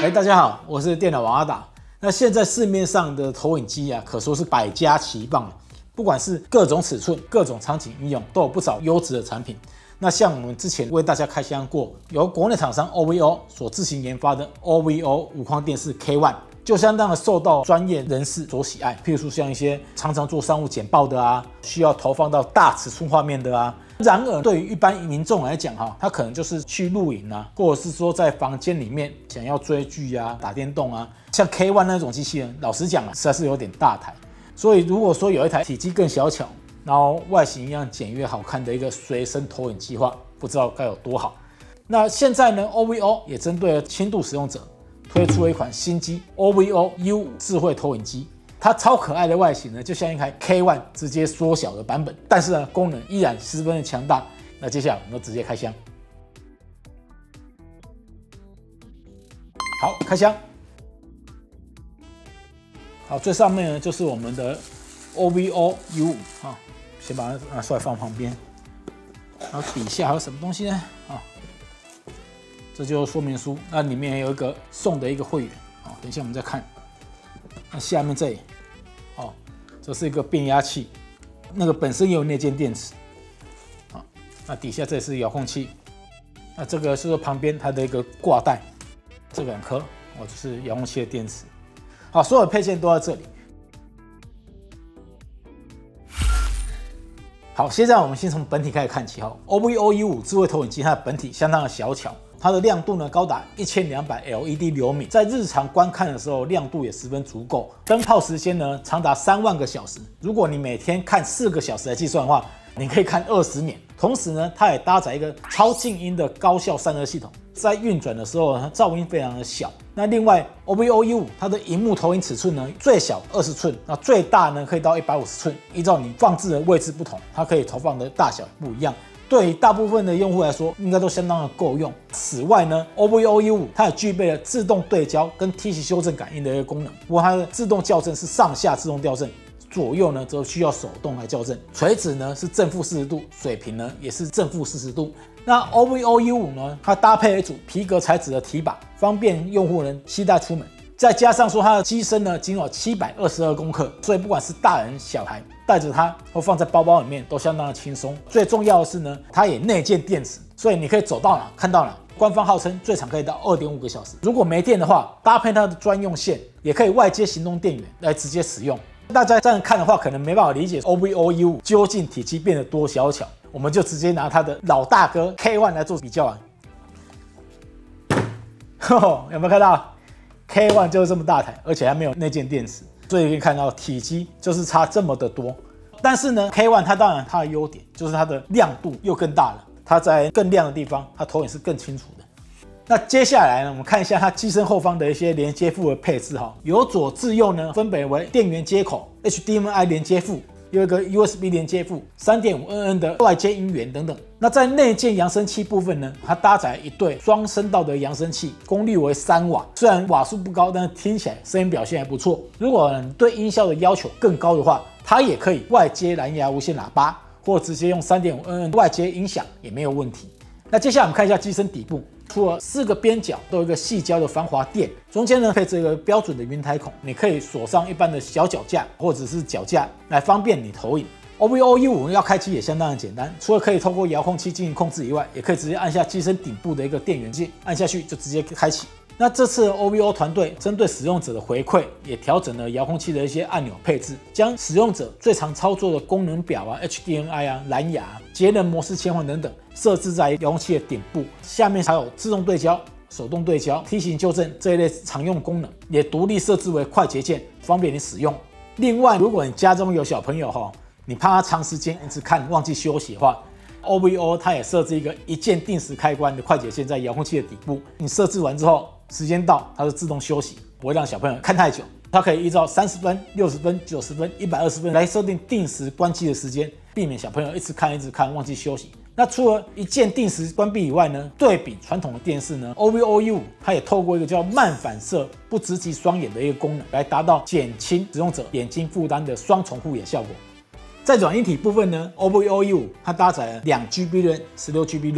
大家好，我是电脑王阿达。那现在市面上的投影机啊，可说是百家齐放，不管是各种尺寸、各种场景应用，都有不少优质的产品。那像我们之前为大家开箱过，由国内厂商 OVO 所自行研发的 OVO 无框电视 K1， 就相当的受到专业人士所喜爱。譬如说像一些常常做商务简报的啊，需要投放到大尺寸画面的啊。然而，对于一般民众来讲，他可能就是去露营啊，或者是说在房间里面想要追剧啊、打电动啊，像 K1 那种机器人，老实讲实在是有点大台。所以，如果说有一台体积更小巧，然后外形一样简约好看的一个随身投影机的话，不知道该有多好。那现在呢 ，OVO 也针对了轻度使用者推出了一款新机 OVO U5 智慧投影机。它超可爱的外形呢，就像一台 K1 直接缩小的版本，但是呢，功能依然十分的强大。那接下来我们就直接开箱。好，开箱。好，最上面呢就是我们的 OVO U5 啊，先把它拿出来放旁边。然后底下还有什么东西呢？啊，这就是说明书，那里面有一个送的一个会员啊，等一下我们再看。那下面这里。这是一个变压器，那个本身也有内建电池，那底下这是遥控器，那这个是说旁边它的一个挂带，这2颗就是遥控器的电池。好，所有配件都在这里。好，现在我们先从本体开始看起。OVO U5 智慧投影机它的本体相当的小巧。它的亮度呢高达1200 LED 流米，在日常观看的时候亮度也十分足够，灯泡时间呢长达3万个小时。如果你每天看4个小时来计算的话，你可以看20年。同时呢，它也搭载一个超静音的高效散热系统，在运转的时候噪音非常的小。那另外 OVO U5 它的萤幕投影尺寸呢最小20寸，那最大呢可以到150寸，依照你放置的位置不同，它可以投放的大小不一样。对于大部分的用户来说，应该都相当的够用。此外呢 ，OVO U5 它也具备了自动对焦跟梯形修正感应的一个功能。不过它的自动校正是上下自动校正，左右呢则需要手动来校正。垂直呢是正负40度，水平呢也是正负40度。那 OVO U5 呢，它搭配了一组皮革材质的提把，方便用户人携带出门。再加上说它的机身呢仅有722公克，所以不管是大人小孩带着它或放在包包里面都相当的轻松。最重要的是呢，它也内建电池，所以你可以走到哪看到哪。官方号称最长可以到2.5个小时。如果没电的话，搭配它的专用线，也可以外接行动电源来直接使用。大家这样看的话，可能没办法理解 OVO U5 究竟体积变得多小巧，我们就直接拿它的老大哥 K1 来做比较啊。有没有看到？ K1 就是这么大台，而且还没有内建电池，所以可以看到体积就是差这么的多。但是呢 ，K1 它当然它的优点就是它的亮度又更大了，它在更亮的地方，它投影是更清楚的。那接下来呢，我们看一下它机身后方的一些连接副的配置哈，由左至右呢，分别为电源接口、HDMI 连接副。有一个 USB 连接副、3.5mm 的外接音源等等。那在内建扬声器部分呢，它搭载一对双声道的扬声器，功率为3瓦。虽然瓦数不高，但是听起来声音表现还不错。如果你对音效的要求更高的话，它也可以外接蓝牙无线喇叭，或直接用3.5mm 外接音响也没有问题。那接下来我们看一下机身底部。除了4个边角都有一个细胶的防滑垫，中间呢配置一个标准的云台孔，你可以锁上一般的小脚架或者是脚架来方便你投影。OVO U5 要开机也相当的简单，除了可以透过遥控器进行控制以外，也可以直接按下机身顶部的一个电源键，按下去就直接开启。那这次 OVO 团队针对使用者的回馈，也调整了遥控器的一些按钮配置，将使用者最常操作的功能表啊、HDMI 啊、蓝牙、节能模式切换等等，设置在遥控器的顶部。下面还有自动对焦、手动对焦、梯形纠正这一类常用功能，也独立设置为快捷键，方便你使用。另外，如果你家中有小朋友你怕他长时间一直看忘记休息的话，OVO 它也设置一个一键定时开关的快捷键在遥控器的底部，你设置完之后，时间到它就自动休息，不会让小朋友看太久。它可以依照30分、60分、90分、120分来设定定时关机的时间，避免小朋友一直看忘记休息。那除了一键定时关闭以外呢，对比传统的电视呢 ，OVO U5 它也透过一个叫慢反射不直击双眼的一个功能，来达到减轻使用者眼睛负担的双重护眼效果。在软硬体部分呢 ，OVO U5 它搭载了2GB RAM、16GB ROM，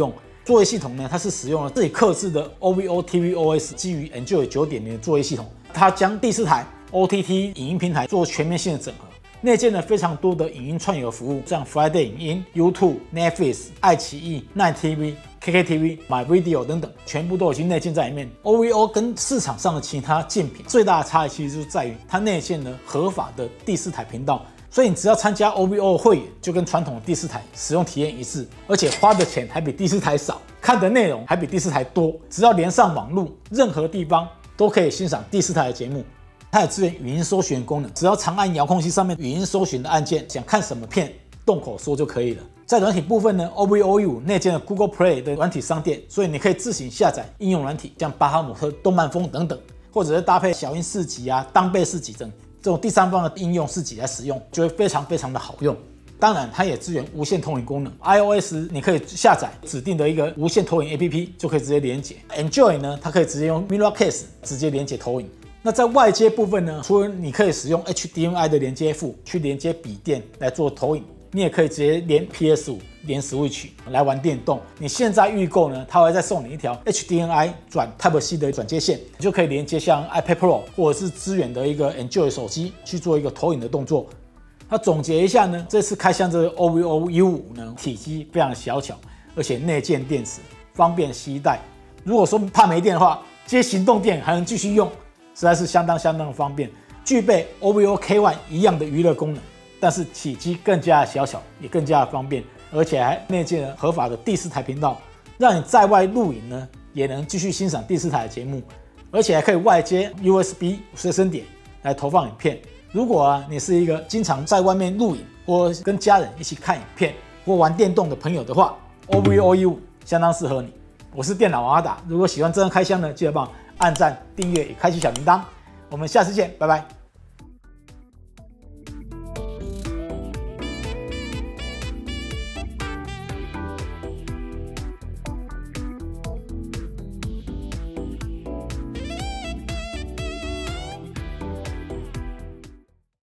作业系统呢，它是使用了自己客制的 OVO tvOS 基于 Enjoy 9.0的作业系统，它将第4台 OTT 影音平台做全面性的整合。内建了非常多的影音串流服务，像 Friday 影音、YouTube、Netflix、爱奇艺、奈 TV、KKTV、MyVideo 等等，全部都已经内建在里面。OVO 跟市场上的其他竞品最大的差异其实就是在于它内建了合法的第4台频道，所以你只要参加 OVO 的会员，就跟传统的第4台使用体验一致，而且花的钱还比第4台少，看的内容还比第4台多，只要连上网路，任何地方都可以欣赏第4台的节目。它也支援语音搜寻功能，只要长按遥控器上面语音搜寻的按键，想看什么片，动口说就可以了。在软体部分呢 ，OVO 内建了 Google Play 的软体商店，所以你可以自行下载应用软体，像巴哈姆特、动漫风等等，或者是搭配小鹰4级啊、当贝4级等这种第三方的应用4级来使用，就会非常非常的好用。当然，它也支援无线投影功能。iOS 你可以下载指定的一个无线投影 APP， 就可以直接连接。Enjoy 呢，它可以直接用 Mirrorcase 直接连接投影。那在外接部分呢，除了你可以使用 HDMI 的连接埠去连接笔电来做投影，你也可以直接连 PS5、连 Switch 来玩电动。你现在预购呢，它会再送你一条 HDMI 转 Type-C 的转接线，你就可以连接像 iPad Pro 或者是支援的一个 Enjoy 手机去做一个投影的动作。那总结一下呢，这次开箱这个 OVO U5 呢，体积非常小巧，而且内建电池，方便携带。如果说怕没电的话，接行动电还能继续用。实在是相当的方便，具备 OVO K1 一样的娱乐功能，但是体积更加的小巧，也更加的方便，而且还内建了合法的第4台频道，让你在外录影呢也能继续欣赏第4台的节目，而且还可以外接 USB 随身碟来投放影片。如果你是一个经常在外面录影或跟家人一起看影片或玩电动的朋友的话 ，OVO U5 相当适合你。我是电脑王阿达，如果喜欢这样开箱呢，记得帮我按赞、订阅与开启小铃铛。我们下次见，拜拜。